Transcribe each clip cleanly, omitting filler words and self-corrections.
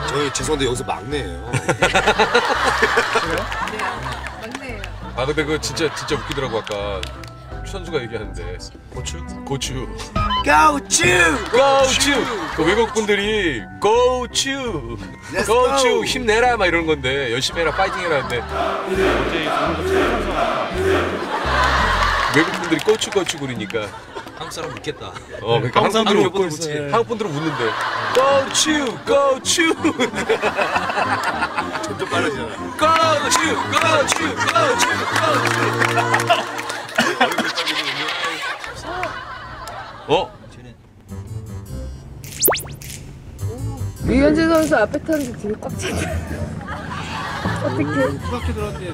저희 죄송한데 여기서 막내예요. 그래요? 네, 막내예요. 아 근데 그거 진짜 웃기더라고 아까 선수가 얘기하는데 고추? 고추. 그 외국 분들이 고추 힘내라 막 이러는 건데 열심히 해라 파이팅해라 하는데 외국 분들이 고추 그러니까 한국 사람 웃겠다. 그러니까 한국 사람들은 웃고 있지. 한국 분들은 웃는데 고추 점점 빨라지잖아. 류현진 선수 앞에 타는데 뒤에 꽉 찼다. 어떡해. 중학교 들었는데.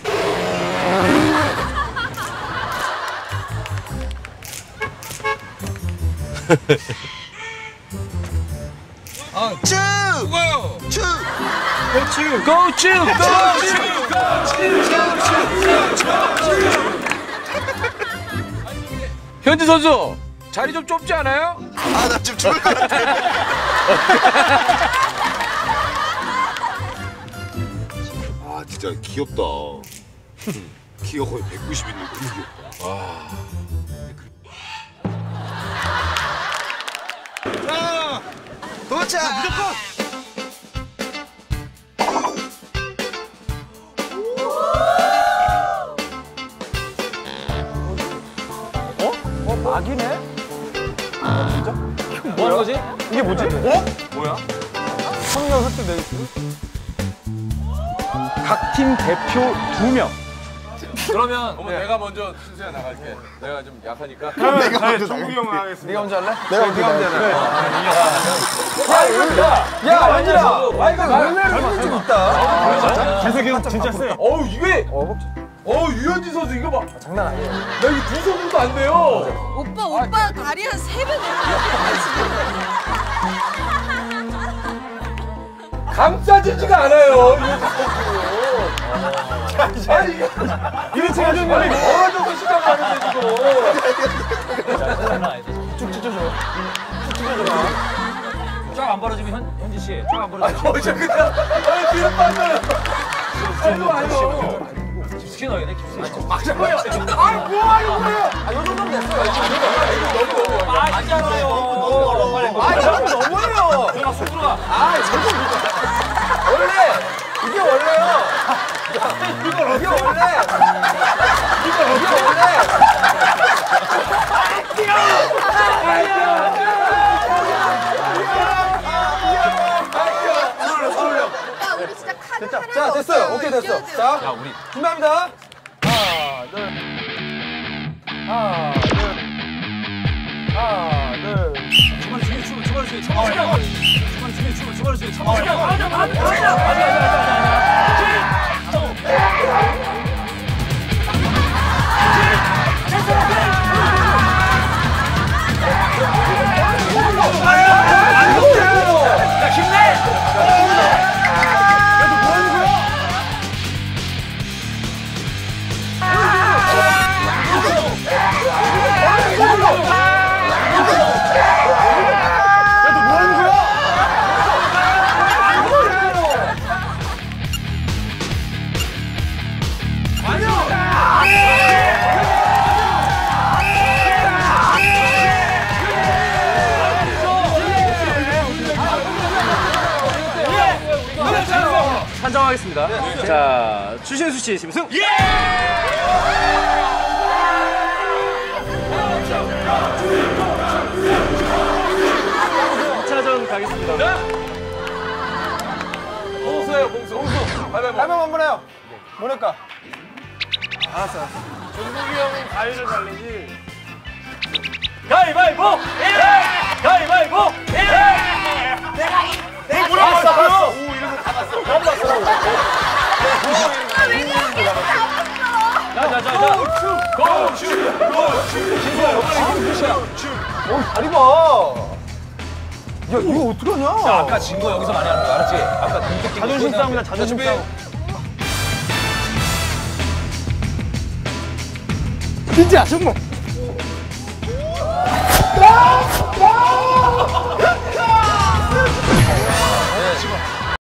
고추 현진 선수 자리 좀 좁지 않아요? 아, 나 지금 죽을 것 같아. 아, 진짜 귀엽다. 키가 거의 190인데 너무 귀엽다. 자, 도착! 무조건. 막이네? 진짜? 뭐 하는 거지? 이게 뭐지? 뭐야? 성명 획득 레이스? 각 팀 대표 2명. 그러면 내가 먼저 순서야 나갈게. 내가 좀 약하니까. 내가 먼저 종국이 형 하겠습니다. 네가 먼저 할래? 네가 먼저 할래. 야, 완전아! 이거 의외로 좀 있다. 재석이 형 진짜 세. 이게 유현진 선수 이거 봐. 장난 아니에요. 나 이거 두 손도 안 돼요. 오빠 다리 한 3배 감싸지지가 않아요. 아니 이거 제가 좀 멀어져서 시작하는데 지금. 쭉 찢어줘. 쫙 안 벌어지면 현진 씨. 쫙 안 벌어지면. 어제 그냥 뒤로 빠져요. 아이고. 깊숙이 넣어야 돼. 깊숙이. 막자고요. 뭐야 이거예요? 요 정도면 됐어요. 아니잖아요. 너무해요. 들어가 속 들어가. 원래 이게 원래요. 이게 원래. 우리 진짜 카드 됐다. 하나도 자, 됐어요. 없어요. 오케이, 됐어. 띄워줘요. 자, 우리 준비합니다. 하나, 둘. 하나, 둘. 하나, 둘. 주말 중에 춤을 주말 중에 주말 중에 춤을 주말 중에 맞아. 판정하겠습니다. 자, 추신수 씨 심승. 차전 가겠습니다. 봉수예요, 봉수. 가위바위보 한번 해요. 뭐 낼까? 알았어. 종국이 형은 가위를 달리지. 가위바위보. 가위바위보. 내가 물어봤어. 오, 이러고 다 봤어. 자. 고추. 다리 봐. 야, 이거 어떡하냐? 아까 진 거 여기서 많이 하는 거 알았지? 아까 등격 자존심 싸움이다, 자존심 싸움. 진짜 정말.